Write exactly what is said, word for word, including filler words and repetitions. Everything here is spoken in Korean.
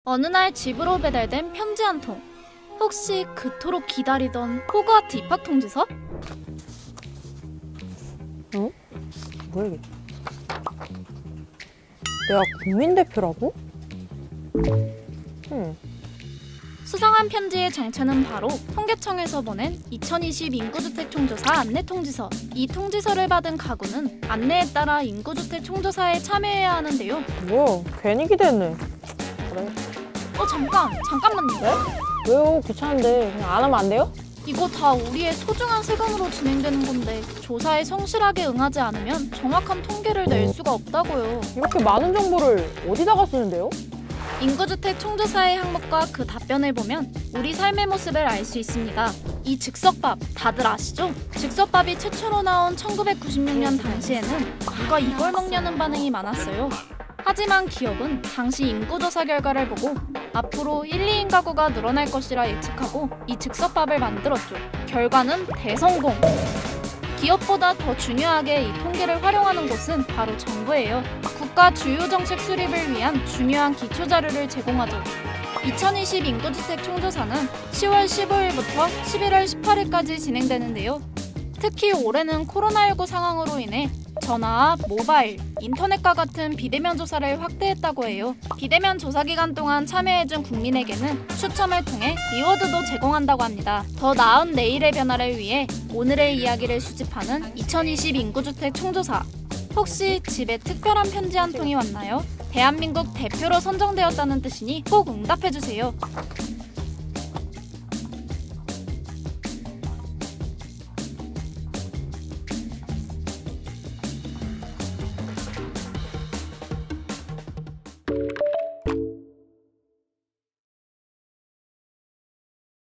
어느 날 집으로 배달된 편지 한 통. 혹시 그토록 기다리던 호그와트 입학 통지서? 어? 뭐야 이게? 내가 국민대표라고? 응. 수상한 편지의 정체는 바로 통계청에서 보낸 이천이십 인구주택 총조사 안내 통지서. 이 통지서를 받은 가구는 안내에 따라 인구주택 총조사에 참여해야 하는데요. 뭐 괜히 기대했네. 그래. 어 잠깐! 잠깐만요. 네? 왜요? 귀찮은데 그냥 안 하면 안 돼요? 이거 다 우리의 소중한 세금으로 진행되는 건데 조사에 성실하게 응하지 않으면 정확한 통계를 낼 수가 없다고요. 이렇게 많은 정보를 어디다가 쓰는데요? 인구주택 총조사의 항목과 그 답변을 보면 우리 삶의 모습을 알 수 있습니다. 이 즉석밥 다들 아시죠? 즉석밥이 최초로 나온 천구백구십육 년 당시에는 누가 이걸 먹냐는 반응이 많았어요. 하지만 기업은 당시 인구조사 결과를 보고 앞으로 일, 이인 가구가 늘어날 것이라 예측하고 이 즉석밥을 만들었죠. 결과는 대성공! 기업보다 더 중요하게 이 통계를 활용하는 곳은 바로 정부예요. 국가 주요 정책 수립을 위한 중요한 기초자료를 제공하죠. 이천이십 인구주택 총조사는 시월 십오일부터 십일월 십팔일까지 진행되는데요. 특히 올해는 코로나십구 상황으로 인해 전화와 모바일, 인터넷과 같은 비대면 조사를 확대했다고 해요. 비대면 조사 기간 동안 참여해준 국민에게는 추첨을 통해 리워드도 제공한다고 합니다. 더 나은 내일의 변화를 위해 오늘의 이야기를 수집하는 이천이십 인구주택 총조사. 혹시 집에 특별한 편지 한 통이 왔나요? 대한민국 대표로 선정되었다는 뜻이니 꼭 응답해주세요.